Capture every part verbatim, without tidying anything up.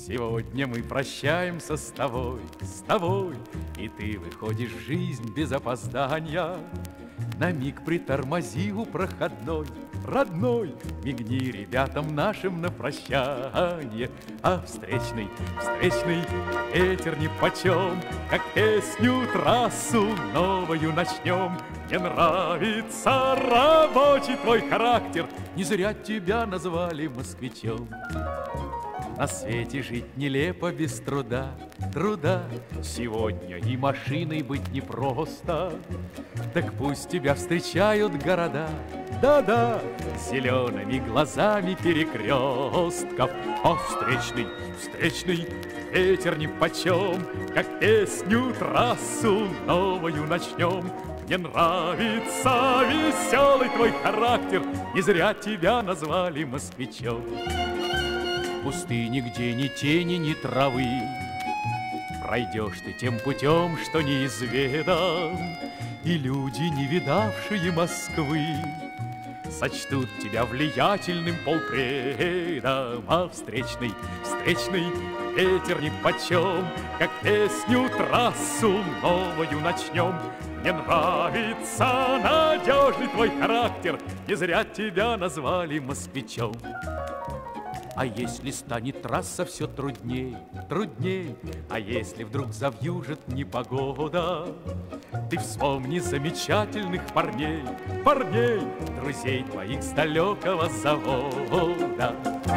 Сегодня мы прощаемся с тобой, с тобой, и ты выходишь в жизнь без опоздания. На миг притормози у проходной, родной, мигни ребятам нашим на прощание. А встречный, встречный ветер нипочем, как песню трассу новую начнем. Мне нравится рабочий твой характер, не зря тебя назвали москвичом. На свете жить нелепо без труда, труда. Сегодня и машиной быть непросто. Так пусть тебя встречают города, да-да, зелеными глазами перекрестков. А встречный, встречный ветер нипочем, как песню трассу новую начнем. Мне нравится веселый твой характер, не зря тебя назвали москвичом. В пустыне, где ни тени, ни травы, пройдешь ты тем путем, что неизведан, и люди, не видавшие Москвы, сочтут тебя влиятельным полпредом. А встречный, встречный ветер нипочем, как песню трассу новую начнем. Мне нравится надежный твой характер, не зря тебя назвали москвичом. А если станет трасса все трудней, трудней, а если вдруг завьюжит непогода, ты вспомни замечательных парней, парней, друзей твоих с далекого завода.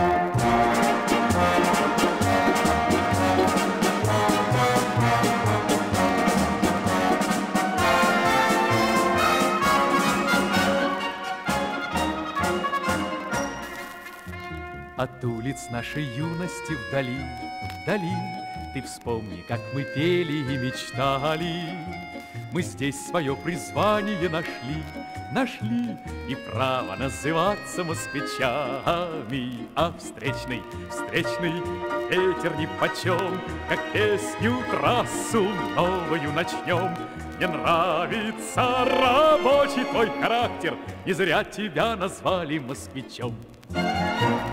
От улиц нашей юности вдали, вдали, ты вспомни, как мы пели и мечтали. Мы здесь свое призвание нашли, нашли, и право называться москвичами. А встречный, встречный ветер нипочем, как песню трассу новую начнем. Мне нравится рабочий твой характер, не зря тебя назвали москвичом.